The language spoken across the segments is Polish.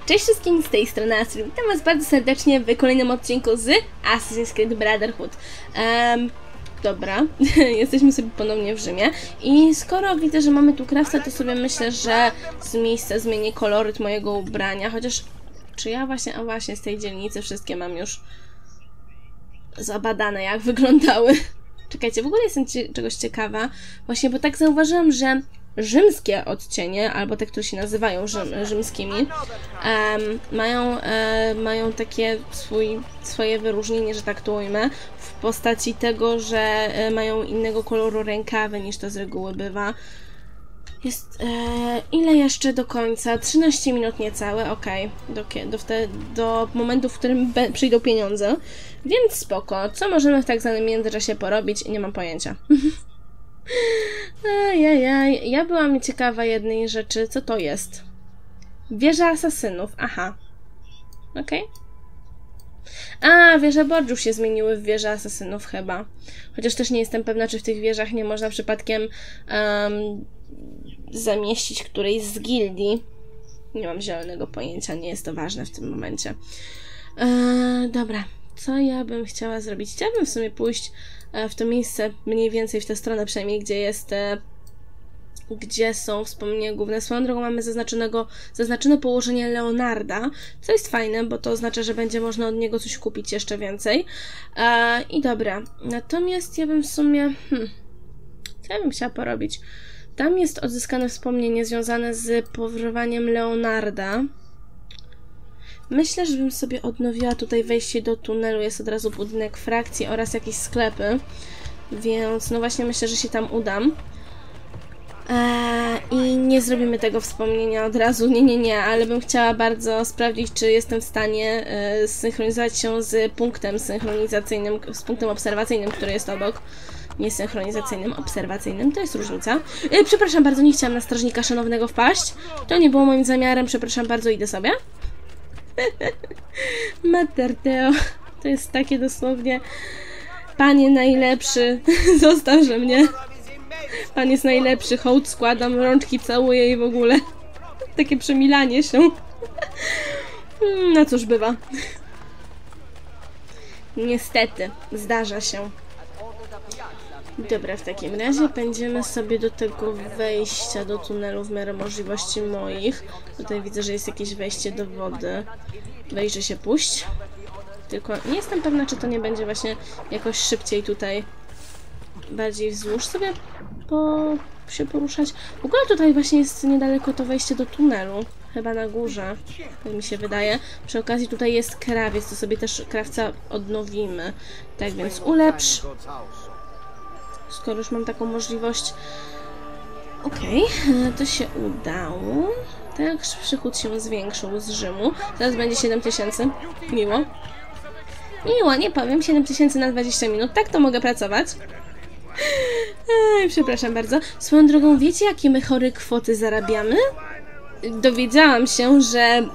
Cześć wszystkim, z tej strony Astrid. Witam was bardzo serdecznie w kolejnym odcinku z Assassin's Creed Brotherhood. Dobra, jesteśmy sobie ponownie w Rzymie i skoro widzę, że mamy tu krawca, to sobie myślę, że z miejsca zmienię koloryt mojego ubrania, chociaż czy ja właśnie, a właśnie z tej dzielnicy wszystkie mam już zabadane, jak wyglądały. Czekajcie, w ogóle jestem czegoś ciekawa, właśnie, bo tak zauważyłam, że rzymskie odcienie, albo te, które się nazywają rzymskimi, mają takie swoje wyróżnienie, że tak to ujmę, w postaci tego, że mają innego koloru rękawy niż to z reguły bywa. Jest, ile jeszcze do końca? 13 minut niecałe, okej. Do momentu, w którym przyjdą pieniądze. Więc spoko. Co możemy w tak zwanym międzyczasie porobić? Nie mam pojęcia. Ajajaj. Ja byłam ciekawa jednej rzeczy. Co to jest? Wieża asasynów. Aha. Okej. A, wieże Borgiów się zmieniły w wieże asasynów chyba. Chociaż też nie jestem pewna, czy w tych wieżach nie można przypadkiem zamieścić którejś z gildii. Nie mam zielonego pojęcia, nie jest to ważne w tym momencie. Dobra, co ja bym chciała zrobić? Chciałabym w sumie pójść w to miejsce, mniej więcej w tę stronę przynajmniej, gdzie są wspomnienia główne. Swoją drogą mamy zaznaczone położenie Leonarda, co jest fajne, bo to oznacza, że będzie można od niego coś kupić jeszcze więcej. I dobra, natomiast ja bym w sumie... co ja bym chciała porobić? Tam jest odzyskane wspomnienie związane z porwaniem Leonarda. Myślę, że bym sobie odnowiła tutaj wejście do tunelu. Jest od razu budynek frakcji oraz jakieś sklepy. Więc no właśnie myślę, że się tam udam. I nie zrobimy tego wspomnienia od razu. Nie, ale bym chciała bardzo sprawdzić, czy jestem w stanie zsynchronizować się z punktem synchronizacyjnym, z punktem obserwacyjnym, który jest obok. Nie synchronizacyjnym, obserwacyjnym, to jest różnica. Przepraszam bardzo, nie chciałam na strażnika szanownego wpaść. To nie było moim zamiarem, przepraszam bardzo, idę sobie. Mater Deo, to jest takie dosłownie... Panie najlepszy, zostawże mnie. Pan jest najlepszy, hołd składam, rączki całuję i w ogóle. Takie przemilanie się. No cóż bywa. Niestety, zdarza się. Dobra, w takim razie pędzimy sobie do tego wejścia do tunelu w miarę możliwości moich. Tutaj widzę, że jest jakieś wejście do wody. Wejrzyj się, puść. Tylko nie jestem pewna, czy to nie będzie właśnie jakoś szybciej tutaj bardziej wzdłuż sobie się poruszać. W ogóle tutaj właśnie jest niedaleko to wejście do tunelu. Chyba na górze, tak mi się wydaje. Przy okazji tutaj jest krawiec, to sobie też krawca odnowimy. Tak więc ulepsz. Skoro już mam taką możliwość. Okej, to się udało. Tak, przychód się zwiększył z Rzymu. Teraz będzie 7000. Miło. Miło, nie powiem. 7000 na 20 minut. Tak to mogę pracować. Przepraszam bardzo. Swoją drogą, wiecie, jakie my chore kwoty zarabiamy? Dowiedziałam się, że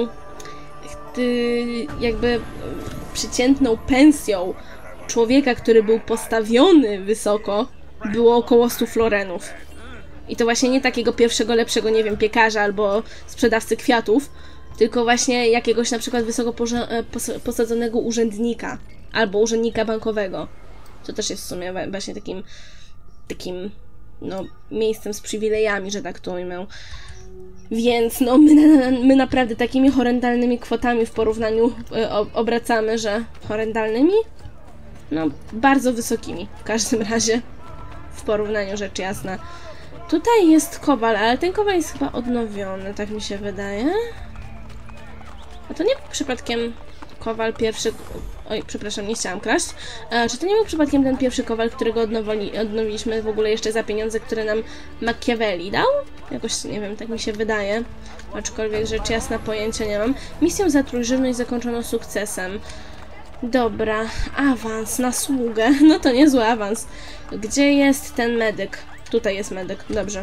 jakby przeciętną pensją człowieka, który był postawiony wysoko, było około 100 florenów. I to właśnie nie takiego pierwszego, lepszego, nie wiem, piekarza albo sprzedawcy kwiatów, tylko właśnie jakiegoś na przykład wysoko posadzonego urzędnika albo urzędnika bankowego. To też jest w sumie właśnie takim no, miejscem z przywilejami, że tak to ujmę. Więc no, my naprawdę takimi horrendalnymi kwotami w porównaniu obracamy, że horrendalnymi? No, bardzo wysokimi w każdym razie w porównaniu, rzecz jasna. Tutaj jest kowal, ale ten kowal jest chyba odnowiony, tak mi się wydaje. A to nie był przypadkiem kowal pierwszy... Oj, przepraszam, nie chciałam kraść. Czy to nie był przypadkiem ten pierwszy kowal, którego odnowiliśmy w ogóle jeszcze za pieniądze, które nam Machiavelli dał? Jakoś, nie wiem, tak mi się wydaje. Aczkolwiek rzecz jasna pojęcia nie mam. Misję za trójżywność zakończono sukcesem. Dobra, awans na sługę. No to niezły awans. Gdzie jest ten medyk? Tutaj jest medyk, dobrze.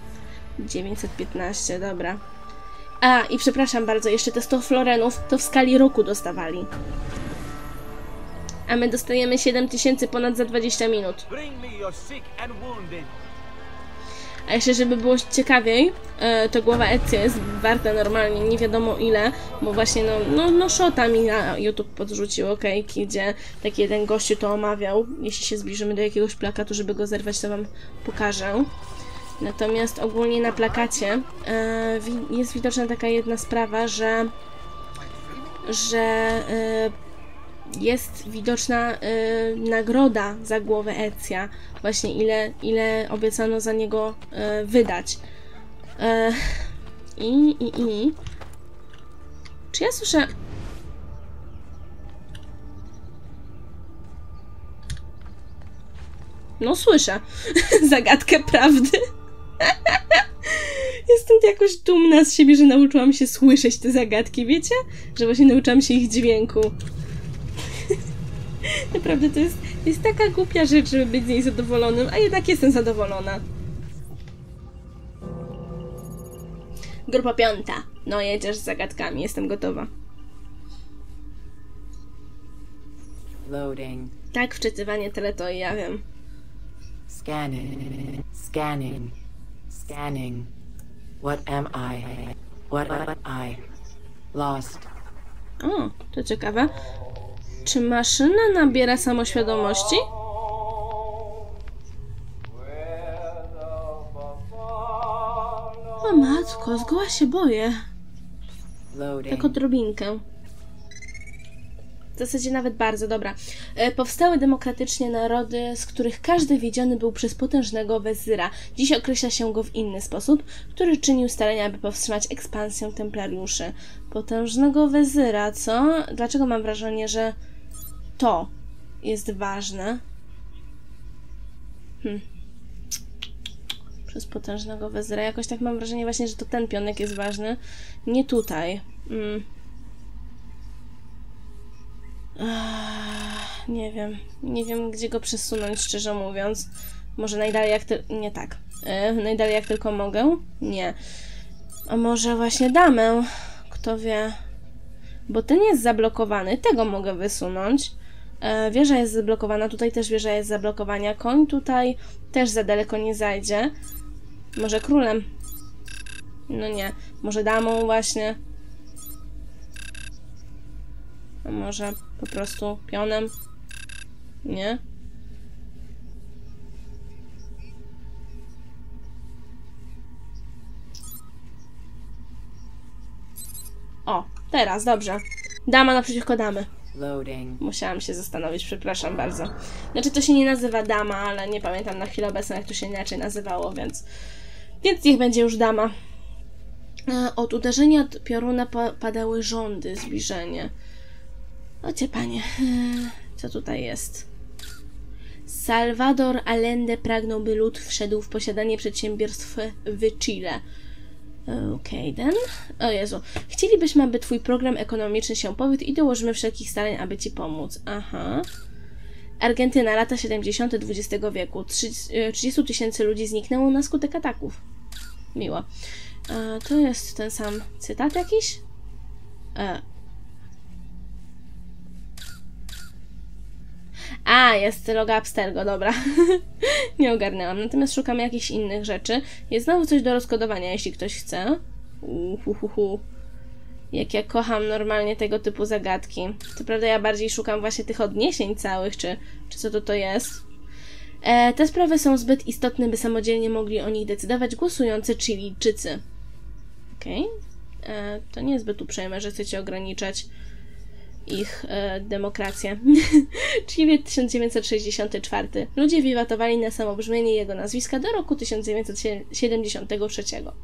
915, dobra. A, i przepraszam bardzo, jeszcze te 100 florenów to w skali roku dostawali. A my dostajemy 7000 ponad za 20 minut. A jeszcze, żeby było ciekawiej, to głowa Ezio jest warta normalnie nie wiadomo ile, bo właśnie no shota mi na YouTube podrzucił, okejki, gdzie taki jeden gościu to omawiał. Jeśli się zbliżymy do jakiegoś plakatu, żeby go zerwać, to wam pokażę. Natomiast ogólnie na plakacie jest widoczna taka jedna sprawa, że jest widoczna nagroda za głowę Ezia. Właśnie ile obiecano za niego wydać. Czy ja słyszę... No słyszę. Zagadkę prawdy. Jestem jakoś dumna z siebie, że nauczyłam się słyszeć te zagadki, wiecie? Że właśnie nauczyłam się ich dźwięku. Naprawdę to jest taka głupia rzecz, żeby być z niej zadowolonym, a jednak jestem zadowolona. Grupa 5. No jedziesz z zagadkami, jestem gotowa. Loading. Tak, wczytywanie teletoi, ja wiem. Scanning. Scanning. Scanning. What am I? What am I? Lost. O, to ciekawe. Czy maszyna nabiera samoświadomości? O matko, zgoła się boję. Loading. Tak odrobinkę. W zasadzie nawet bardzo, dobra. Powstały demokratycznie narody, z których każdy wiedziony był przez potężnego wezyra. Dziś określa się go w inny sposób, który czynił starania, aby powstrzymać ekspansję templariuszy. Potężnego wezyra, co? Dlaczego mam wrażenie, że to jest ważne? Przez potężnego wezyra. Jakoś tak mam wrażenie właśnie, że to ten pionek jest ważny. Nie tutaj. Nie wiem gdzie go przesunąć, szczerze mówiąc. Może najdalej jak nie tak. Najdalej jak tylko mogę? Nie. A może właśnie damę? Kto wie? Bo ten jest zablokowany. Tego mogę wysunąć. Wieża jest zablokowana. Tutaj też wieża jest zablokowana. Koń tutaj też za daleko nie zajdzie. Może królem? No nie. Może damą właśnie? A może po prostu pionem? Nie? O, teraz, dobrze. Dama naprzeciwko damy. Loading. Musiałam się zastanowić, przepraszam bardzo. Znaczy to się nie nazywa dama, ale nie pamiętam na chwilę obecną, jak to się inaczej nazywało, więc niech będzie już dama. Od uderzenia pioruna padały rządy, zbliżenie. Ocie panie, co tutaj jest? Salvador Allende pragnął, by lud wszedł w posiadanie przedsiębiorstw w Chile. Okej, then. O Jezu. Chcielibyśmy, aby twój program ekonomiczny się powiódł i dołożymy wszelkich starań, aby ci pomóc. Aha. Argentyna, lata 70. XX wieku. 30 000 ludzi zniknęło na skutek ataków. Miło. To jest ten sam cytat jakiś? A, jest logo Abstergo, dobra. Nie ogarnęłam. Natomiast szukamy jakichś innych rzeczy. Jest znowu coś do rozkodowania, jeśli ktoś chce. Jak ja kocham normalnie tego typu zagadki. Co prawda ja bardziej szukam właśnie tych odniesień całych, czy co to jest. Te sprawy są zbyt istotne, by samodzielnie mogli o nich decydować głosujący Chilijczycy. Okej. To nie jest zbyt uprzejme, że chcecie ograniczać ich demokrację. Chile 1964. Ludzie wiwatowali na samobrzmienie jego nazwiska do roku 1973.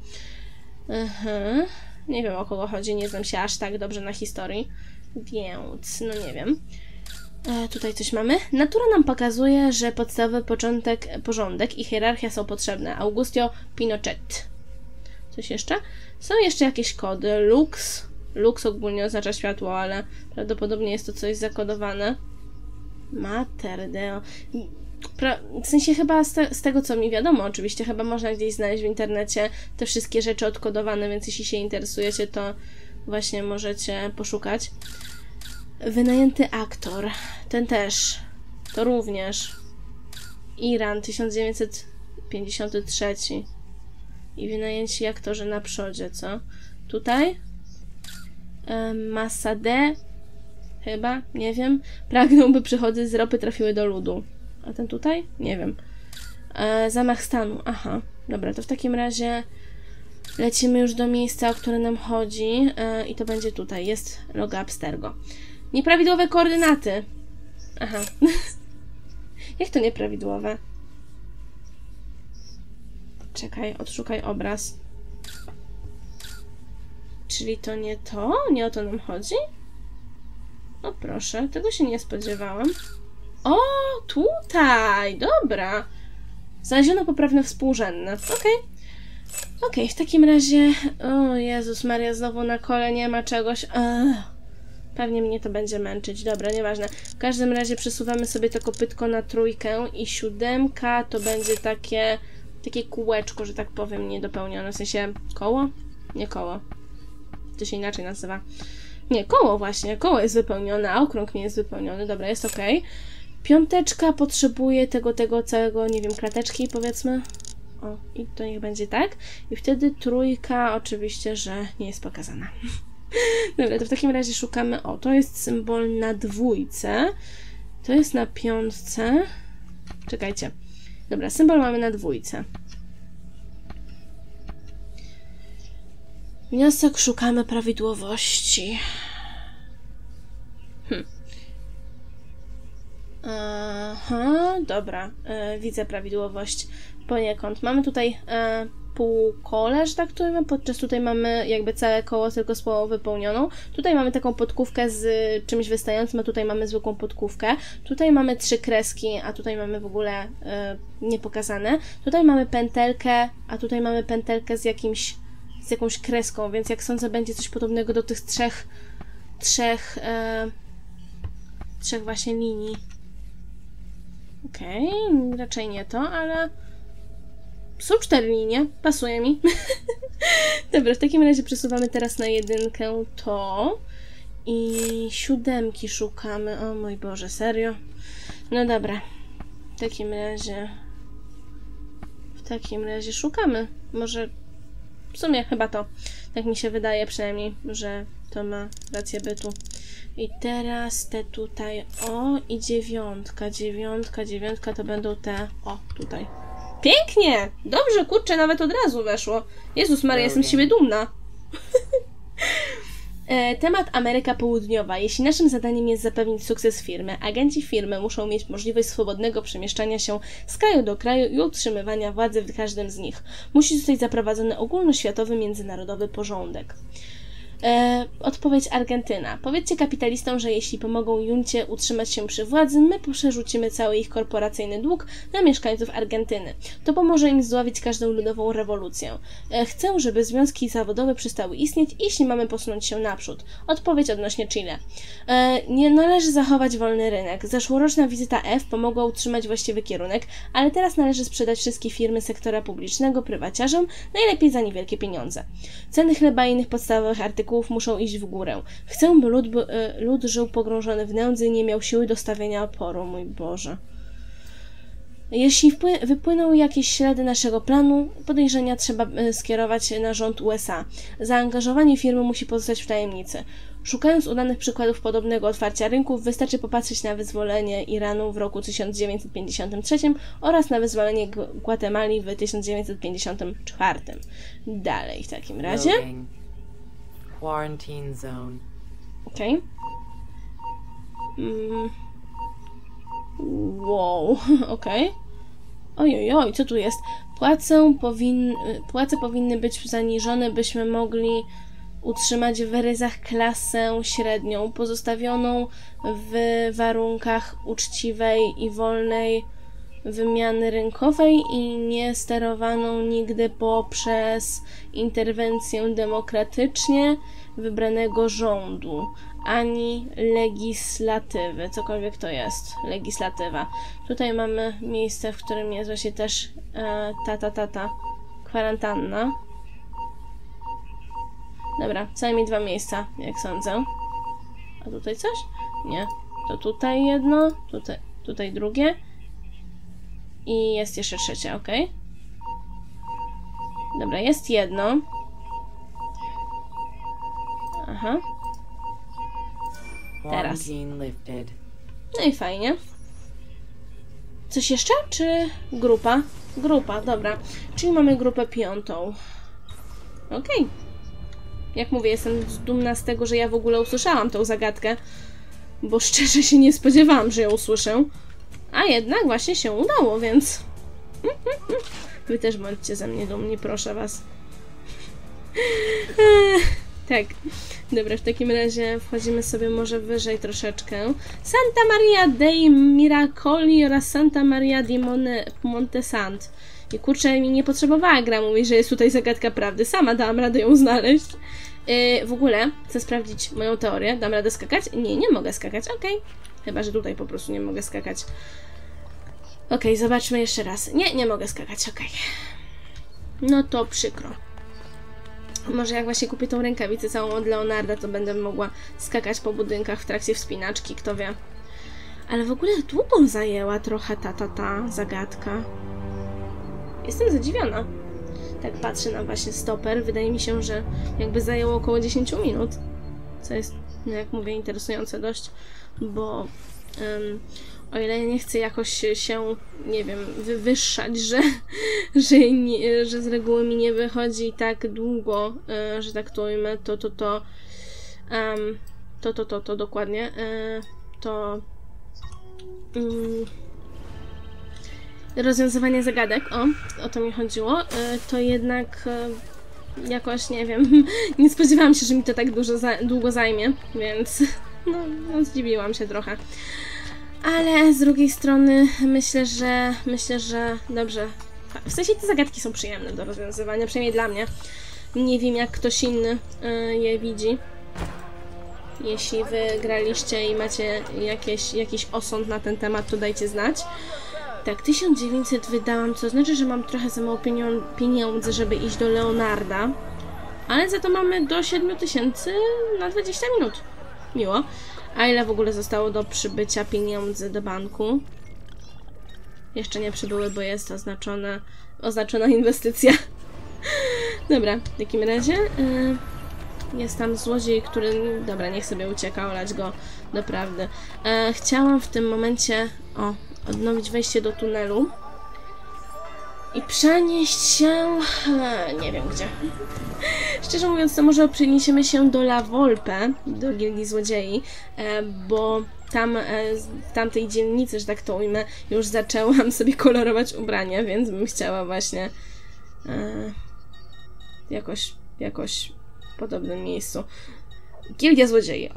Nie wiem, o kogo chodzi, nie znam się aż tak dobrze na historii, więc no nie wiem. Tutaj coś mamy. Natura nam pokazuje, że podstawowy porządek i hierarchia są potrzebne. Augustio Pinochet. Coś jeszcze? Są jeszcze jakieś kody. Lux. Lux ogólnie oznacza światło, ale prawdopodobnie jest to coś zakodowane. Mater Deo. W sensie chyba z tego, co mi wiadomo, oczywiście, chyba można gdzieś znaleźć w internecie te wszystkie rzeczy odkodowane, więc jeśli się interesujecie, to właśnie możecie poszukać. Wynajęty aktor. Ten też. To również. Iran, 1953. i wynajęci aktorzy na przodzie, co? Tutaj? Masa D. Chyba, nie wiem. Pragnął, by przychody z ropy trafiły do ludu. A ten tutaj? Nie wiem. Zamach stanu. Aha. Dobra, to w takim razie lecimy już do miejsca, o które nam chodzi. I to będzie tutaj. Jest logo Abstergo. Nieprawidłowe koordynaty. Aha. Jak to nieprawidłowe? Czekaj, odszukaj obraz. Czyli to nie to? Nie o to nam chodzi? O proszę, tego się nie spodziewałam. O, tutaj! Dobra. Znaleziono poprawne współrzędne. Okej, w takim razie... O Jezus Maria, znowu na kole nie ma czegoś. Pewnie mnie to będzie męczyć. Dobra, nieważne. W każdym razie przesuwamy sobie to kopytko na 3 i 7 to będzie takie kółeczko, że tak powiem, niedopełnione. W sensie koło? Nie koło. To się inaczej nazywa. Nie, koło właśnie. Koło jest wypełnione, a okrąg nie jest wypełniony. Dobra, jest ok. 5 potrzebuje tego całego, nie wiem, klateczki powiedzmy. O, i to niech będzie tak. I wtedy 3 oczywiście, że nie jest pokazana. Dobra, to w takim razie szukamy. O, to jest symbol na 2. To jest na 5. Czekajcie. Dobra, symbol mamy na 2. Wniosek, szukamy prawidłowości. Aha, dobra. Widzę prawidłowość poniekąd. Mamy tutaj półkole, że tak to powiem, podczas tutaj mamy jakby całe koło tylko z połową wypełnioną. Tutaj mamy taką podkówkę z czymś wystającym, a tutaj mamy zwykłą podkówkę. Tutaj mamy 3 kreski, a tutaj mamy w ogóle niepokazane. Tutaj mamy pętelkę, a tutaj mamy pętelkę z jakąś kreską, więc jak sądzę, będzie coś podobnego do tych trzech właśnie linii. Okej, raczej nie to, ale są 4 linie, pasuje mi. Dobra, w takim razie przesuwamy teraz na 1 to i 7 szukamy. O mój Boże, serio? No dobra, w takim razie szukamy. Może w sumie chyba to. Tak mi się wydaje przynajmniej, że to ma rację bytu. I teraz te tutaj, o, i 9 to będą te, o, tutaj. Pięknie! Dobrze, kurczę, nawet od razu weszło. Jezus Maria, jestem z siebie dumna. Temat Ameryka Południowa. Jeśli naszym zadaniem jest zapewnić sukces firmy, agenci firmy muszą mieć możliwość swobodnego przemieszczania się z kraju do kraju i utrzymywania władzy w każdym z nich. Musi zostać zaprowadzony ogólnoświatowy, międzynarodowy porządek. Odpowiedź Argentyna. Powiedzcie kapitalistom, że jeśli pomogą juncie utrzymać się przy władzy, my przerzucimy cały ich korporacyjny dług na mieszkańców Argentyny. To pomoże im zdławić każdą ludową rewolucję. Chcę, żeby związki zawodowe przestały istnieć, jeśli mamy posunąć się naprzód. Odpowiedź odnośnie Chile. Nie należy zachować wolny rynek. Zeszłoroczna wizyta F pomogła utrzymać właściwy kierunek, ale teraz należy sprzedać wszystkie firmy sektora publicznego prywaciarzom, najlepiej za niewielkie pieniądze. Ceny chleba i innych podstawowych artykułów muszą iść w górę. Chcę, by lud żył pogrążony w nędzy i nie miał siły do stawiania oporu. Mój Boże. Jeśli wypłyną jakieś ślady naszego planu, podejrzenia trzeba skierować na rząd USA. Zaangażowanie firmy musi pozostać w tajemnicy. Szukając udanych przykładów podobnego otwarcia rynków, wystarczy popatrzeć na wyzwolenie Iranu w roku 1953 oraz na wyzwolenie Gwatemali w 1954. Dalej w takim razie. Quarantine zone. Okej. Wow, okej. Ojojoj, co tu jest? Płace powinny być zaniżone, byśmy mogli utrzymać w ryzach klasę średnią, pozostawioną w warunkach uczciwej i wolnej wymiany rynkowej i nie sterowaną nigdy poprzez interwencję demokratycznie wybranego rządu, ani legislatywy, cokolwiek to jest, legislatywa. Tutaj mamy miejsce, w którym jest właśnie też kwarantanna. Dobra, co najmniej 2 miejsca, jak sądzę. A tutaj coś? Nie. To tutaj jedno, tutaj drugie. I jest jeszcze 3, ok? Dobra, jest jedno. Aha. Teraz. Quarantine lifted. No i fajnie. Coś jeszcze? Czy grupa? Grupa, dobra. Czyli mamy grupę 5. Okej. Jak mówię, jestem dumna z tego, że ja w ogóle usłyszałam tą zagadkę, bo szczerze się nie spodziewałam, że ją usłyszę. A jednak właśnie się udało, więc... Wy też bądźcie ze mnie dumni, proszę was. Tak. Dobra, w takim razie wchodzimy sobie może wyżej troszeczkę. Santa Maria dei Miracoli oraz Santa Maria di Montesant. I kurczę, mi nie potrzebowała gra mówić, że jest tutaj zagadka prawdy. Sama dałam radę ją znaleźć. W ogóle chcę sprawdzić moją teorię. Dam radę skakać? Nie, nie mogę skakać. Okej. Chyba, że tutaj po prostu nie mogę skakać. Okej, zobaczmy jeszcze raz. Nie, nie mogę skakać. Okej. No to przykro. Może jak właśnie kupię tą rękawicę całą od Leonarda, to będę mogła skakać po budynkach w trakcie wspinaczki, kto wie. Ale w ogóle długo zajęła trochę ta zagadka. Jestem zadziwiona. Tak patrzę na właśnie stoper. Wydaje mi się, że jakby zajęło około 10 minut. Co jest, no jak mówię, interesujące dość, bo o ile nie chcę jakoś się, nie wiem, wywyższać, że z reguły mi nie wychodzi tak długo, że tak to ujmę, to dokładnie, rozwiązywanie zagadek, o to mi chodziło, to jednak jakoś, nie wiem, nie spodziewałam się, że mi to tak długo zajmie, więc no zdziwiłam się trochę. Ale z drugiej strony myślę, że dobrze. W sensie te zagadki są przyjemne do rozwiązywania, przynajmniej dla mnie. Nie wiem, jak ktoś inny je widzi. Jeśli wy graliście i macie jakiś osąd na ten temat, to dajcie znać. Tak, 1900 wydałam, co znaczy, że mam trochę za mało pieniędzy, żeby iść do Leonarda. Ale za to mamy do 7000 na 20 minut. Miło. A ile w ogóle zostało do przybycia pieniędzy do banku? Jeszcze nie przybyły, bo jest oznaczona inwestycja. Dobra, w takim razie jest tam złodziej, który... Dobra, niech sobie ucieka, olać go doprawdy. Chciałam w tym momencie odnowić wejście do tunelu i przenieść się... nie wiem gdzie. Szczerze mówiąc, to może przeniesiemy się do La Volpe, do Gildii Złodziei, bo tam, w tamtej dzielnicy, że tak to ujmę, już zaczęłam sobie kolorować ubrania, więc bym chciała właśnie jakoś w podobnym miejscu. Gildia Złodziei,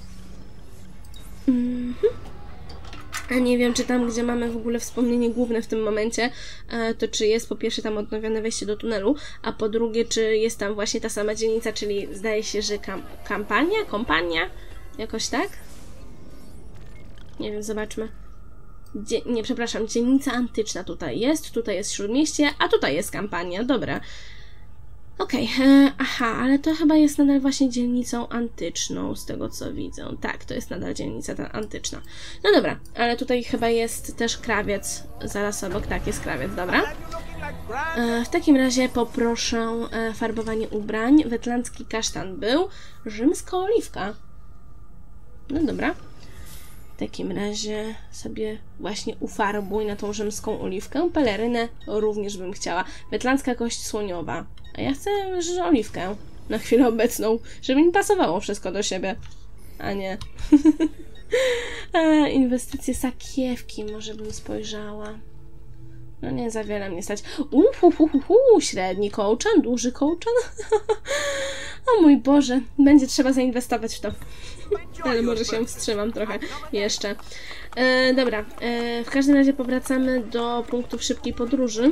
A nie wiem, czy tam, gdzie mamy w ogóle wspomnienie główne w tym momencie, to czy jest po pierwsze tam odnowione wejście do tunelu, a po drugie, czy jest tam właśnie ta sama dzielnica, czyli zdaje się, że kompania? Jakoś tak? Nie wiem, zobaczmy. Nie, przepraszam, dzielnica antyczna tutaj jest śródmieście, a tutaj jest kampania, dobra. Okej, aha, ale to chyba jest nadal właśnie dzielnicą antyczną, z tego co widzę. Tak, to jest nadal dzielnica ta antyczna. No dobra, ale tutaj chyba jest też krawiec zaraz obok. Tak, jest krawiec, dobra. W takim razie poproszę farbowanie ubrań. Wetlandzki kasztan był. Rzymska oliwka. No dobra. W takim razie sobie właśnie ufarbuj na tą rzymską oliwkę. Pelerynę również bym chciała. Wetlandzka kość słoniowa. A ja chcę oliwkę na chwilę obecną, żeby mi pasowało wszystko do siebie. A nie. Inwestycje sakiewki może bym spojrzała. No nie za wiele mnie stać. Średni kołczan, duży kołczan. O mój Boże, będzie trzeba zainwestować w to. Ale może się wstrzymam trochę jeszcze. Dobra, w każdym razie powracamy do punktów szybkiej podróży.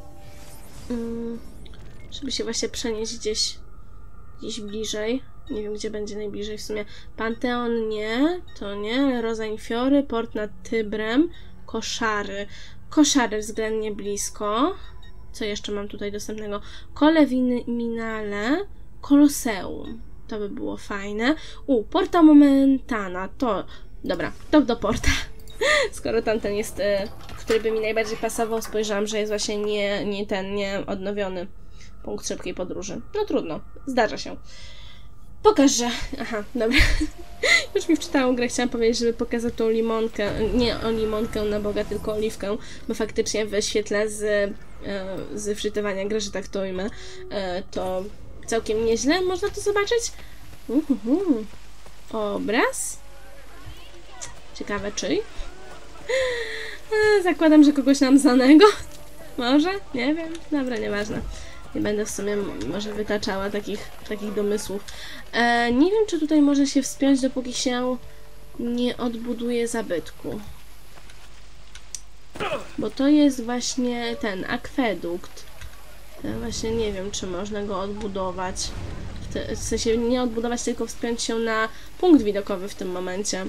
Żeby się właśnie przenieść gdzieś bliżej. Nie wiem, gdzie będzie najbliżej w sumie. Panteon nie, to nie. Rozań Fiory, port nad Tybrem, koszary. Koszary względnie blisko. Co jeszcze mam tutaj dostępnego? Kole Minale, Koloseum. To by było fajne. Porta Momentana. To, dobra, to do porta. Skoro tamten jest, który by mi najbardziej pasował, spojrzałam, że jest właśnie nie odnowiony punkt szybkiej podróży. No trudno, zdarza się. Pokaż, że... Aha, dobra. Już mi wczytałam grę, chciałam powiedzieć, żeby pokazać tą limonkę, nie o limonkę na Boga, tylko oliwkę, bo faktycznie w świetle z wczytywania gry, że tak to ujmę, to całkiem nieźle można to zobaczyć. Obraz. Ciekawe czyj. Zakładam, że kogoś nam znanego. Może? Nie wiem. Dobra, nieważne. Nie będę w sumie może wytaczała takich domysłów. Nie wiem, czy tutaj może się wspiąć, dopóki się nie odbuduje zabytku. Bo to jest właśnie ten akwedukt. Właśnie nie wiem, czy można go odbudować. W sensie nie odbudować, tylko wspiąć się na punkt widokowy w tym momencie.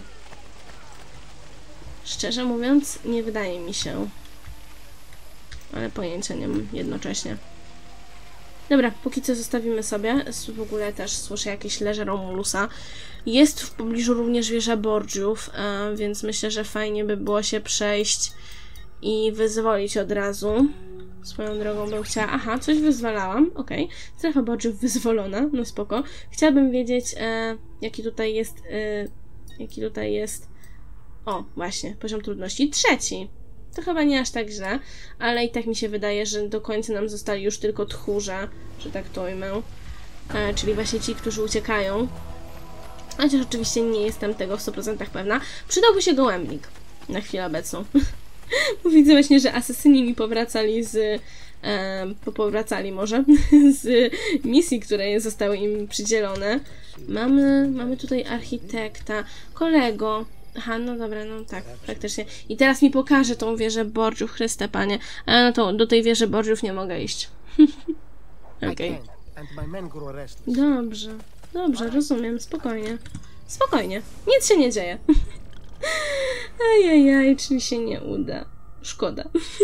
Szczerze mówiąc, nie wydaje mi się. Ale pojęcia nie mam jednocześnie. Dobra, póki co zostawimy sobie. W ogóle też słyszę jakieś leże Romulusa. Jest w pobliżu również wieża Borgiów, więc myślę, że fajnie by było się przejść i wyzwolić od razu. Swoją drogą bym chciała... Aha, coś wyzwalałam, okej. Strefa Borgiów wyzwolona, no spoko. Chciałabym wiedzieć, jaki tutaj jest... O, właśnie, poziom trudności 3. To chyba nie aż tak źle, ale i tak mi się wydaje, że do końca nam zostali już tylko tchórze, że tak to ujmę. Czyli właśnie ci, którzy uciekają. Chociaż oczywiście nie jestem tego w 100% pewna. Przydałby się gołębnik na chwilę obecną. Bo widzę właśnie, że asesyni mi powracali z misji, które zostały im przydzielone. Mamy tutaj architekta, kolego. Aha, no dobra, no tak, praktycznie. I teraz mi pokaże tą wieżę Borgiów, Chryste Panie. Ale no to do tej wieży Borgiów nie mogę iść. Okej. Dobrze, rozumiem, spokojnie. Spokojnie, nic się nie dzieje. Ajajaj, czyli się nie uda. Szkoda.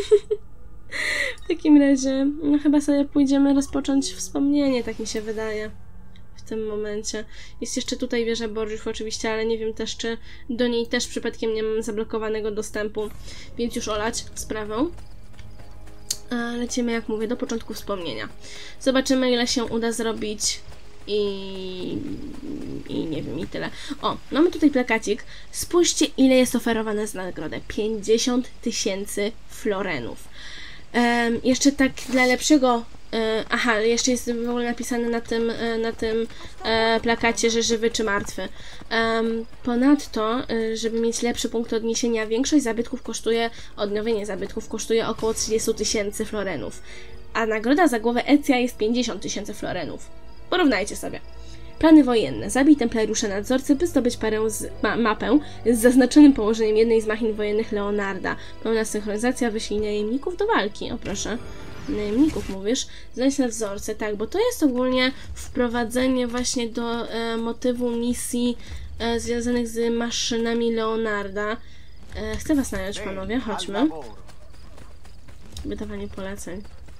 W takim razie, no chyba sobie pójdziemy rozpocząć wspomnienie, tak mi się wydaje. W tym momencie. Jest jeszcze tutaj wieża Borgiów oczywiście, ale nie wiem też, czy do niej też przypadkiem nie mam zablokowanego dostępu, więc już olać sprawę. Lecimy, jak mówię, do początku wspomnienia. Zobaczymy, ile się uda zrobić i nie wiem, i tyle. O, mamy tutaj plakacik. Spójrzcie, ile jest oferowane za nagrodę. 50 000 florenów. Jeszcze tak dla lepszego... aha, jeszcze jest w ogóle napisane na tym plakacie, że żywy czy martwy. Ponadto, żeby mieć lepszy punkt odniesienia, większość zabytków kosztuje, odnowienie zabytków kosztuje około 30 000 florenów. A nagroda za głowę Ezia jest 50 000 florenów. Porównajcie sobie. Plany wojenne. Zabij templariusze nadzorcy, by zdobyć mapę z zaznaczonym położeniem jednej z machin wojennych Leonarda. Pełna synchronizacja, wyślij najemników do walki. O proszę. Najemników mówisz. Znajdź nadzorcę, tak, bo to jest ogólnie wprowadzenie właśnie do motywu misji związanych z maszynami Leonarda. Chcę was nająć, panowie, chodźmy. Wydawanie poleceń.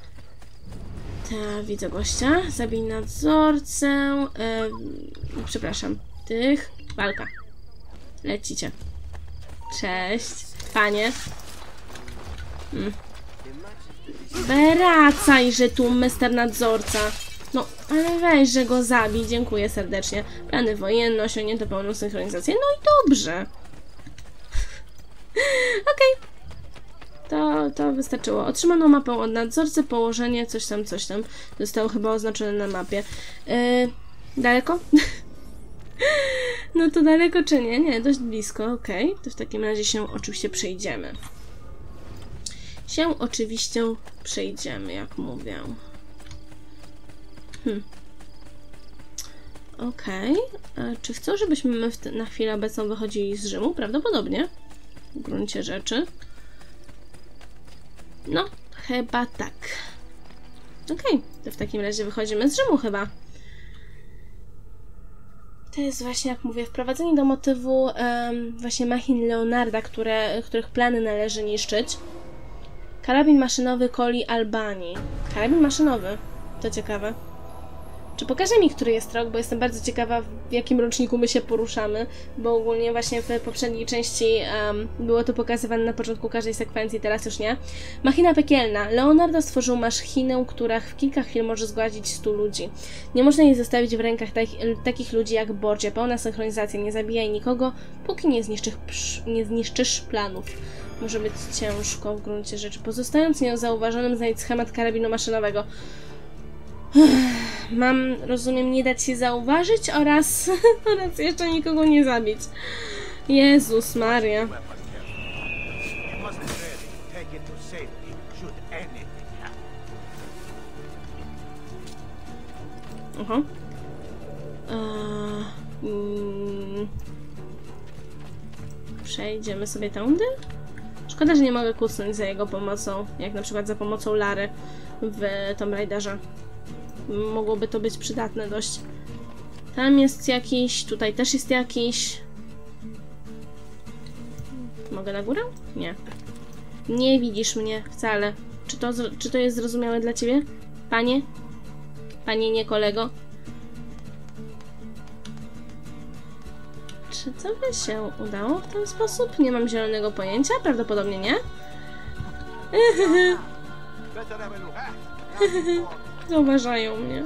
Widzę gościa. Zabij nadzorcę. Przepraszam. Tych. Walka. Lecicie. Cześć. Panie. Wracaj, tu, mister nadzorca. No, ale weź, że go zabij. Dziękuję serdecznie. Plany wojenne, osiągnięto pełną synchronizację. No i dobrze. Okej. To wystarczyło. Otrzymano mapę od nadzorcy, położenie, coś tam. Zostało chyba oznaczone na mapie. Daleko? No to daleko czy nie? Nie, dość blisko, okej. To w takim razie się oczywiście przejdziemy. Jak mówię. Okej. Czy chcą, żebyśmy my na chwilę obecną wychodzili z Rzymu? Prawdopodobnie. W gruncie rzeczy. No, chyba tak. Okej, to w takim razie wychodzimy z Rzymu chyba. To jest właśnie, jak mówię, wprowadzenie do motywu właśnie machin Leonarda, których plany należy niszczyć. Karabin maszynowy Coli Albanii. Karabin maszynowy. To ciekawe. Czy pokaże mi, który jest rok, bo jestem bardzo ciekawa, w jakim roczniku my się poruszamy, bo ogólnie właśnie w poprzedniej części było to pokazywane na początku każdej sekwencji, teraz już nie. Machina piekielna. Leonardo stworzył machinę, która w kilka chwil może zgładzić 100 ludzi. Nie można jej zostawić w rękach takich ludzi jak Borgia. Pełna synchronizacja. Nie zabijaj nikogo, póki nie zniszczysz planów. Może być ciężko w gruncie rzeczy. Pozostając niezauważonym, znajdź schemat karabinu maszynowego. Mam, rozumiem, nie dać się zauważyć oraz jeszcze nikogo nie zabić. Jezus Maria. Aha. Przejdziemy sobie tędy? Szkoda, że nie mogę kucnąć za jego pomocą, jak na przykład za pomocą Lary w Tomb Raiderze. Mogłoby to być przydatne dość. Tam jest jakiś, tutaj też jest jakiś. Mogę na górę? Nie. Nie widzisz mnie wcale. Czy to jest zrozumiałe dla ciebie? Panie? Panie, nie kolego? Czy to by się udało w ten sposób? Nie mam zielonego pojęcia. Prawdopodobnie nie. Zauważają mnie.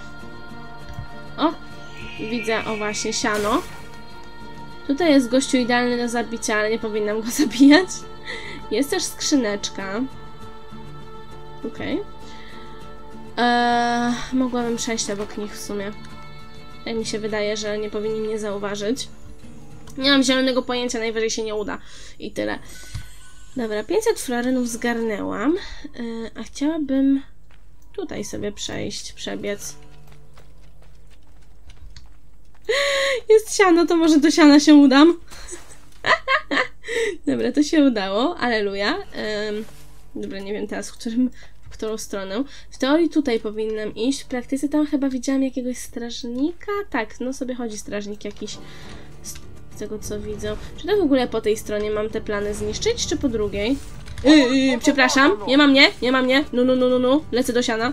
O! Widzę, o właśnie, siano. Tutaj jest gościu idealny do zabicia, ale nie powinnam go zabijać. Jest też skrzyneczka. Okej. Mogłabym przejść obok nich w sumie. Tak mi się wydaje, że nie powinni mnie zauważyć. Nie mam zielonego pojęcia, najwyżej się nie uda. I tyle. Dobra, 500 florynów zgarnęłam. A chciałabym tutaj sobie przejść, przebiec. Jest siano, to może do siana się udam. Dobra, to się udało. Alleluja. Dobra, nie wiem teraz, w którą stronę. W teorii tutaj powinnam iść. W praktyce tam chyba widziałam jakiegoś strażnika. Tak, no sobie chodzi strażnik jakiś. Z tego co widzę. Czy to w ogóle po tej stronie mam te plany zniszczyć, czy po drugiej? Przepraszam, nie ma mnie, nie ma mnie. No. Lecę do siana.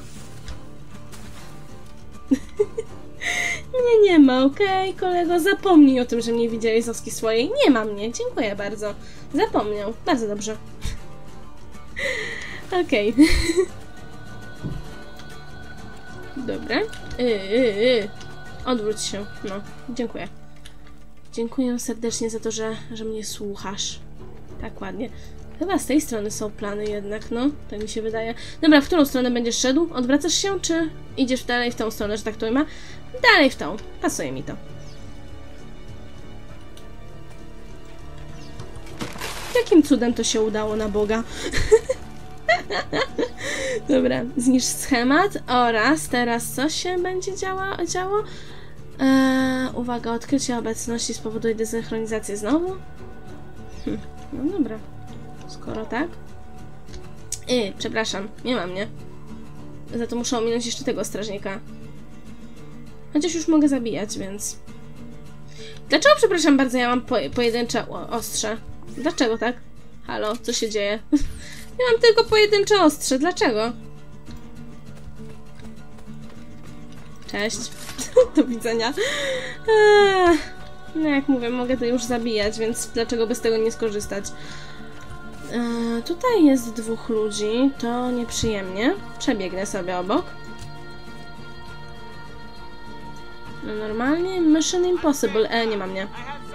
Mnie nie ma, okej, kolego, zapomnij o tym, że mnie widziałeś z oski swojej. Nie ma mnie, dziękuję bardzo. Zapomniał, bardzo dobrze. Okej. Dobra. Odwróć się, no, dziękuję. Dziękuję serdecznie za to, że mnie słuchasz. Tak ładnie. Chyba z tej strony są plany jednak, no. Tak mi się wydaje. Dobra, w którą stronę będziesz szedł? Odwracasz się, czy idziesz dalej w tą stronę, że tak to ujmę? Dalej w tą. Pasuje mi to. Jakim cudem to się udało, na Boga? Dobra, zniszcz schemat oraz teraz co się będzie działo? Uwaga, odkrycie obecności spowoduje desynchronizację znowu? No dobra. Skoro tak. Przepraszam, nie ma mnie. Za to muszę ominąć jeszcze tego strażnika. Chociaż już mogę zabijać, więc... Dlaczego, przepraszam bardzo, ja mam pojedyncze ostrze? Dlaczego tak? Halo, co się dzieje? Ja mam tylko pojedyncze ostrze, dlaczego? Cześć. Do widzenia. No jak mówię, mogę to już zabijać, więc dlaczego by z tego nie skorzystać? Tutaj jest 2 ludzi, to nieprzyjemnie. Przebiegnę sobie obok. No normalnie, Mission Impossible. Nie ma mnie.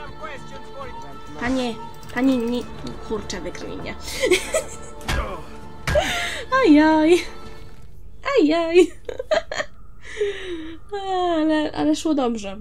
Panie, nie... Kurczę, wykryj mnie. Ajaj. Ale szło dobrze.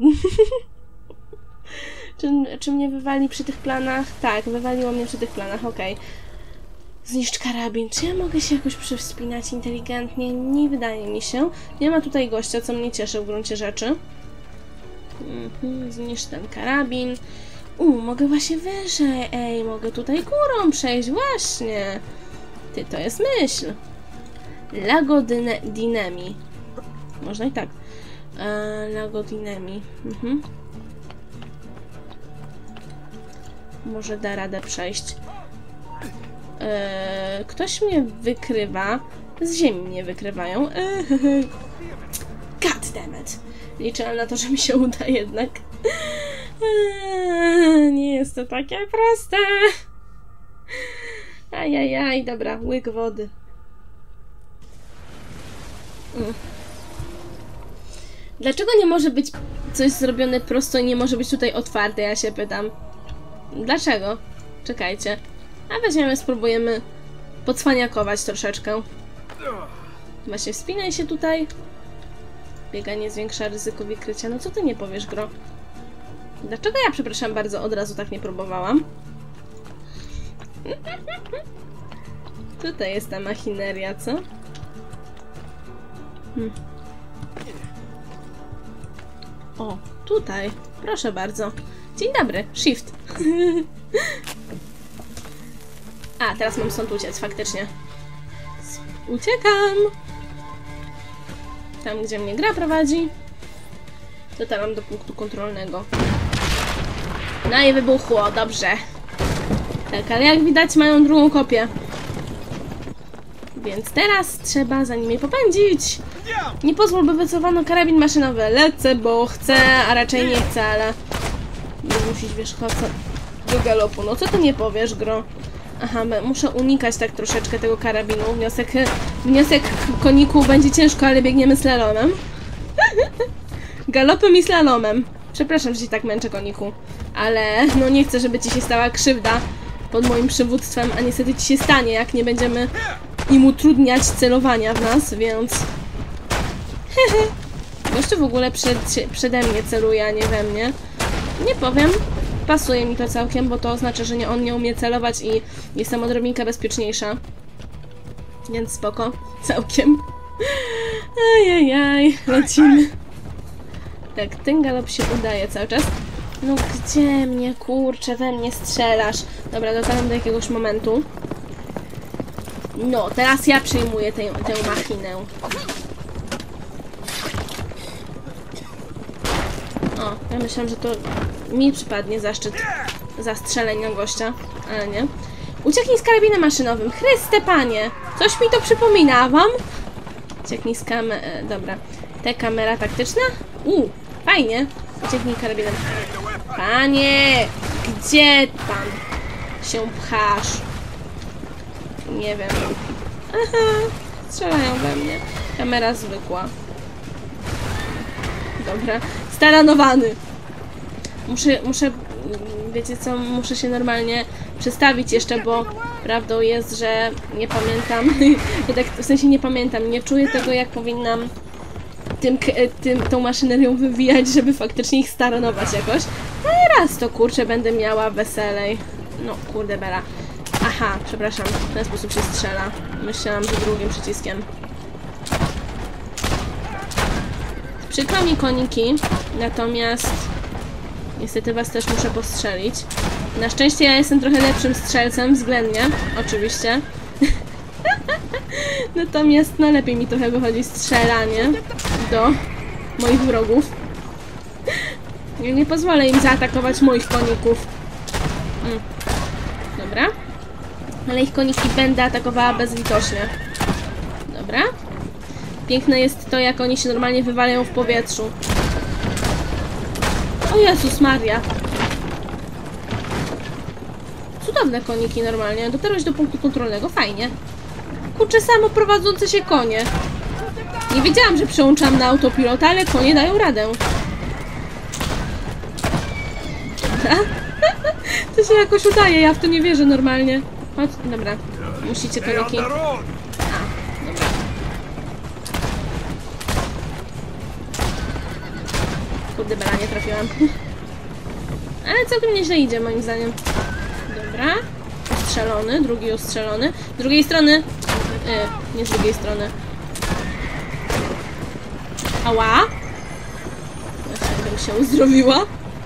Czy mnie wywali przy tych planach? Tak, wywaliło mnie przy tych planach, okej. Zniszcz karabin. Czy ja mogę się jakoś przewspinać inteligentnie? Nie wydaje mi się. Nie ma tutaj gościa, co mnie cieszy w gruncie rzeczy. Zniszcz ten karabin. Mogę właśnie wyżej. Ej, mogę tutaj górą przejść, właśnie. Ty, to jest myśl. Lagodinemi. Można i tak. Lagodinemi. Może da radę przejść. Ktoś mnie wykrywa. Z ziemi mnie wykrywają. God goddammit. Liczyłam na to, że mi się uda jednak. Nie jest to takie proste. Ajajaj, dobra, łyk wody. Dlaczego nie może być coś zrobione prosto i nie może być tutaj otwarte, ja się pytam. Dlaczego? Czekajcie. A weźmiemy, spróbujemy pocwaniakować troszeczkę. Właśnie wspinaj się tutaj. Bieganie zwiększa ryzyko wykrycia. No co ty nie powiesz, gro? Dlaczego ja, przepraszam bardzo, od razu tak nie próbowałam? Tutaj jest ta machineria, co? O, tutaj. Proszę bardzo. Dzień dobry. Shift. A, teraz mam stąd uciec, faktycznie. Uciekam! Tam, gdzie mnie gra prowadzi. Dotarłam do punktu kontrolnego. No i wybuchło, dobrze. Tak, ale jak widać mają drugą kopię. Więc teraz trzeba za nimi popędzić. Nie pozwól, by wycofano karabin maszynowy. Lecę, bo chcę, a raczej nie chcę, ale... Nie musisz wierzchowca do galopu. No co ty nie powiesz, gro? Aha, muszę unikać tak troszeczkę tego karabinu. Wniosek koniku będzie ciężko, ale biegniemy slalomem. Galopem i slalomem. Przepraszam, że ci tak męczę, koniku. Ale no nie chcę, żeby ci się stała krzywda pod moim przywództwem, a niestety ci się stanie, jak nie będziemy im utrudniać celowania w nas, więc... Gościu w ogóle przede mnie celuje, a nie we mnie. Nie powiem. Pasuje mi to całkiem, bo to oznacza, że on nie umie celować i jestem odrobinkę bezpieczniejsza. Więc spoko. Całkiem. Ajajaj. Lecimy. Tak, ten galop się udaje cały czas. No gdzie mnie, kurczę, we mnie strzelasz? Dobra, dotarłem do jakiegoś momentu. No, teraz ja przyjmuję tę machinę. O, ja myślałam, że to mi przypadnie zaszczyt zastrzelenia gościa, ale nie. Ucieknij z karabinem maszynowym. Chryste panie! Coś mi to przypomina wam? Ucieknij z dobra. Te kamera taktyczna? Fajnie. Ucieknij karabinem. Panie! Gdzie pan się pchasz? Nie wiem. Aha, strzelają we mnie. Kamera zwykła. Dobra. Staranowany. Muszę, wiecie co, muszę się normalnie przestawić jeszcze, bo prawdą jest, że nie pamiętam, ja tak w sensie nie pamiętam, nie czuję tego, jak powinnam tą maszynerią wywijać, żeby faktycznie ich staranować jakoś. Teraz to, kurczę, będę miała weselej. No, kurde bela. Aha, przepraszam, w ten sposób się strzela. Myślałam, że drugim przyciskiem. Przykro mi, koniki, natomiast niestety was też muszę postrzelić. Na szczęście ja jestem trochę lepszym strzelcem, względnie, oczywiście. Natomiast no lepiej mi trochę wychodzi strzelanie do moich wrogów. Ja nie pozwolę im zaatakować moich koników. Dobra. Ale ich koniki będę atakowała bezlitośnie. Dobra. Piękne jest to, jak oni się normalnie wywalają w powietrzu. O Jezus Maria. Cudowne koniki normalnie. Dotarłeś do punktu kontrolnego. Fajnie. Kurczę, samo prowadzące się konie. Nie wiedziałam, że przełączam na autopilota, ale konie dają radę. Dobra. To się jakoś udaje. Ja w to nie wierzę normalnie. Chodź, dobra. Musicie koniki. Kurde bela, nie trafiłam. Ale całkiem nieźle idzie, moim zdaniem. Dobra. Ostrzelony, drugi ostrzelony. Z drugiej strony. Nie z drugiej strony. Ała! Właśnie bym się uzdrowiła.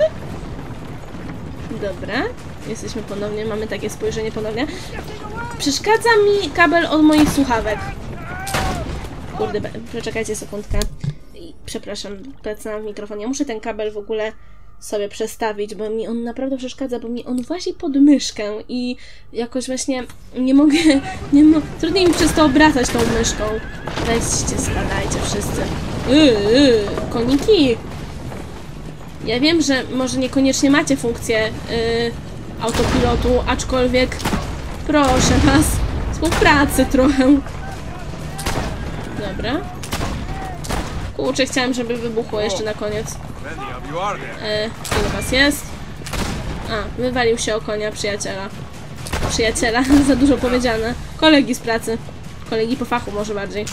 Dobra. Jesteśmy ponownie, mamy takie spojrzenie ponownie. Przeszkadza mi kabel od moich słuchawek. Kurde, przeczekajcie sekundkę. Przepraszam, pracę w mikrofonie. Ja muszę ten kabel w ogóle sobie przestawić, bo mi on naprawdę przeszkadza, bo mi on włazi pod myszkę i jakoś właśnie nie mogę, trudniej mi przez to obracać tą myszką. Weźcie, spadajcie wszyscy. Koniki. Ja wiem, że może niekoniecznie macie funkcję autopilotu, aczkolwiek proszę was, współpracy trochę. Dobra. Kurczę, chciałam, żeby wybuchło jeszcze na koniec. Ile was jest? A, wywalił się o konia przyjaciela. Przyjaciela, za dużo powiedziane. Kolegi z pracy. Kolegi po fachu może bardziej.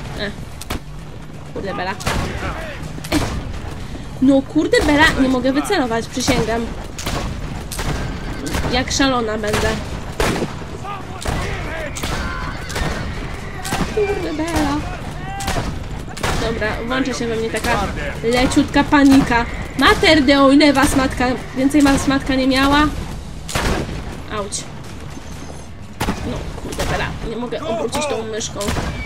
Kurde Bela. No kurde Bela, nie mogę wycelować, przysięgam. Jak szalona będę. Kurde Bela. Dobra, włącza się we mnie taka leciutka panika. Mater Deo, ile was matka? Więcej was matka nie miała? Auć. No kurde Bela, nie mogę obrócić tą myszką.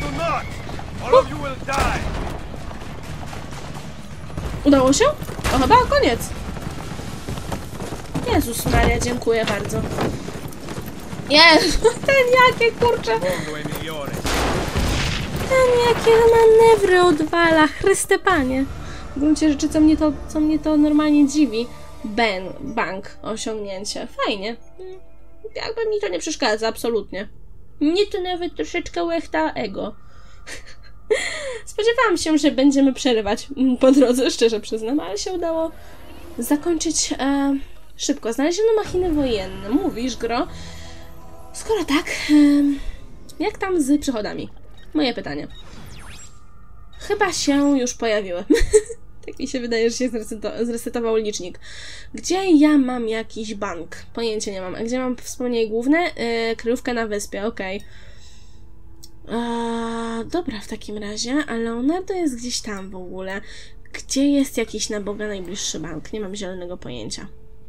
Udało się? To chyba koniec. Jezus Maria, dziękuję bardzo. Jezu, ten jakie kurczę. Ten jakie manewry odwala, Chryste Panie. W gruncie rzeczy, co mnie to normalnie dziwi. Bang, osiągnięcie. Fajnie. Jakby mi to nie przeszkadza, absolutnie. Mnie to nawet troszeczkę łechta ego. Spodziewałam się, że będziemy przerywać po drodze, szczerze przyznam, ale się udało zakończyć szybko. Znaleziono machiny wojenne. Mówisz, Gro? Skoro tak, jak tam z przychodami? Moje pytanie. Chyba się już pojawiły. Tak mi się wydaje, że się zresetował licznik. Gdzie ja mam jakiś bank? Pojęcia nie mam. A gdzie mam wspomnienie główne? Kryjówkę na wyspie, okej. Dobra, w takim razie, a Leonardo jest gdzieś tam w ogóle. Gdzie jest jakiś na Boga najbliższy bank? Nie mam zielonego pojęcia.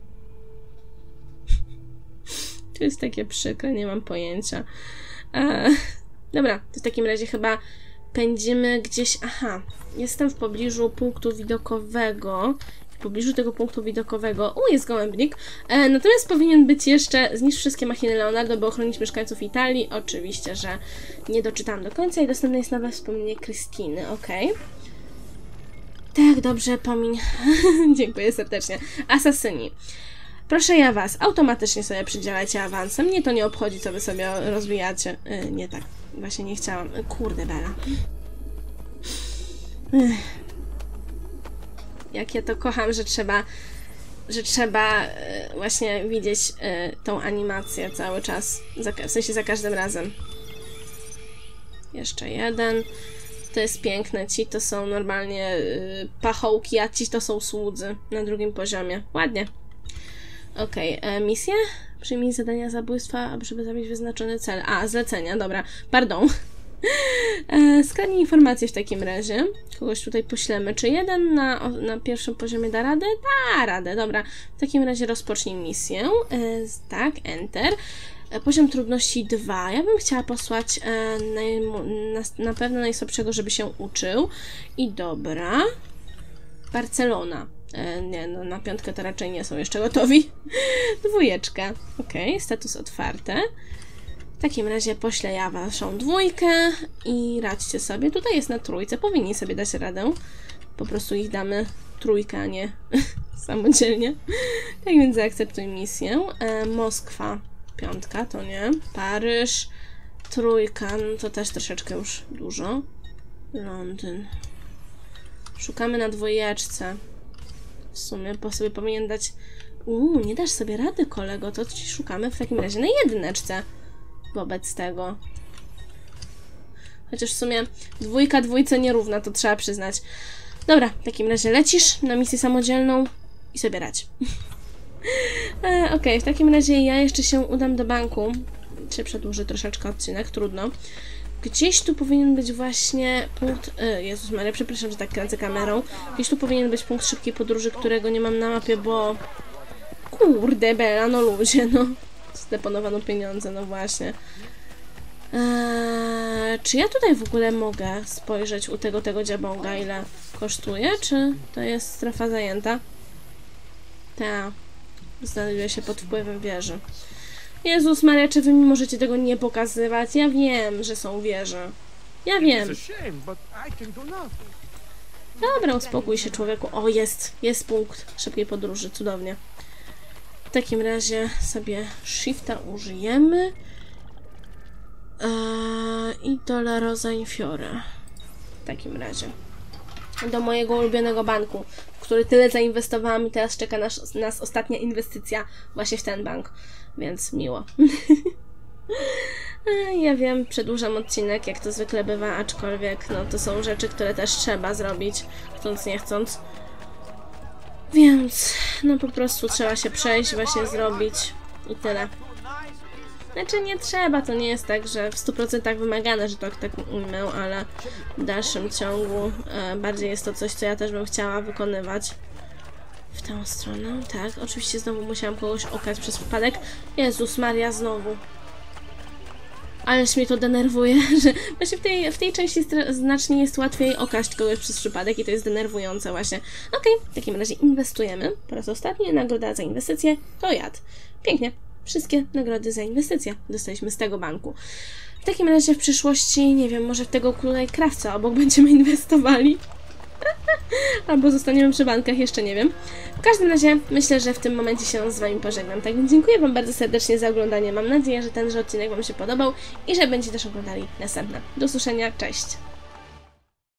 To jest takie przykre, nie mam pojęcia. Dobra, to w takim razie chyba pędzimy gdzieś... Aha, jestem w pobliżu punktu widokowego. W pobliżu tego punktu widokowego... jest gołębnik. Natomiast powinien być jeszcze... Zniszcz wszystkie machiny Leonardo, by ochronić mieszkańców Italii. Oczywiście, że nie doczytałam do końca i dostępne jest nowe wspomnienie Krystyny. Okej. Tak, dobrze, pomiń. Dziękuję serdecznie. Asasyni. Proszę ja was, automatycznie sobie przydzielajcie awansem. Mnie to nie obchodzi, co wy sobie rozwijacie. Nie tak. Właśnie nie chciałam. Kurde Bela. Jak ja to kocham, że trzeba właśnie widzieć tą animację cały czas. W sensie za każdym razem. Jeszcze jeden. To jest piękne. Ci to są normalnie pachołki, a ci to są słudzy na drugim poziomie. Ładnie. Okej, misje? Przyjmij zadania zabójstwa, żeby zabić wyznaczony cel. Zlecenia, dobra. Pardon. Skradnij informacje w takim razie. Kogoś tutaj poślemy. Czy jeden na pierwszym poziomie da radę? Da radę, dobra. W takim razie rozpocznij misję. Tak, enter. Poziom trudności 2. Ja bym chciała posłać na pewno najsłabszego, żeby się uczył. I dobra. Barcelona. Nie, no na 5 to raczej nie są jeszcze gotowi. 2. Okej, status otwarty. W takim razie poślę ja waszą 2 i radźcie sobie. Tutaj jest na 3. Powinni sobie dać radę. Po prostu ich damy 3, a nie samodzielnie. Tak więc zaakceptuj misję. Moskwa 5, to nie. Paryż 3, no to też troszeczkę już dużo. Londyn. Szukamy na 2. W sumie sobie powinien dać... nie dasz sobie rady, kolego, to ci szukamy w takim razie na 1 wobec tego. Chociaż w sumie 2 2 nierówna, to trzeba przyznać. Dobra, w takim razie lecisz na misję samodzielną i sobie radź. Okej, w takim razie ja jeszcze się udam do banku. Czy przedłuży troszeczkę odcinek, trudno. Gdzieś tu powinien być właśnie punkt... Jezus Maria, przepraszam, że tak kręcę kamerą. Gdzieś tu powinien być punkt szybkiej podróży, którego nie mam na mapie, bo... Kurde Bela, no ludzie, no. Zdeponowano pieniądze, no właśnie. Czy ja tutaj w ogóle mogę spojrzeć u tego dziabąga, ile kosztuje? Czy to jest strefa zajęta? Ta. Znajduje się pod wpływem wieży. Jezus Maria, czy wy mi możecie tego nie pokazywać? Ja wiem, że są wieże. Ja wiem. Dobra, uspokój się, człowieku. O, jest punkt szybkiej podróży, cudownie. W takim razie sobie shifta użyjemy. I do La Rosa in Fiore. W takim razie. Do mojego ulubionego banku, w który tyle zainwestowałam i teraz czeka nas ostatnia inwestycja właśnie w ten bank. Więc miło. Ja wiem, przedłużam odcinek, jak to zwykle bywa, aczkolwiek no, to są rzeczy, które też trzeba zrobić, chcąc nie chcąc. Więc no po prostu trzeba się przejść, właśnie zrobić i tyle. Znaczy nie trzeba, to nie jest tak, że w 100% wymagane, że tak ujmę, ale w dalszym ciągu bardziej jest to coś, co ja też bym chciała wykonywać. W tę stronę, tak. Oczywiście znowu musiałam kogoś okać przez przypadek. Jezus Maria, znowu. Ależ mnie to denerwuje, że właśnie w tej części znacznie jest łatwiej okaść kogoś przez przypadek i to jest denerwujące właśnie. Okej, w takim razie inwestujemy. Po raz ostatni nagroda za inwestycje to jad. Pięknie. Wszystkie nagrody za inwestycje dostaliśmy z tego banku. W takim razie w przyszłości, nie wiem, może w tego Króla i Krawca obok będziemy inwestowali. Albo zostaniemy przy bankach, jeszcze nie wiem. W każdym razie myślę, że w tym momencie się z Wami pożegnam. Tak więc dziękuję Wam bardzo serdecznie za oglądanie. Mam nadzieję, że tenże odcinek Wam się podobał i że będziecie też oglądali następne. Do usłyszenia, cześć!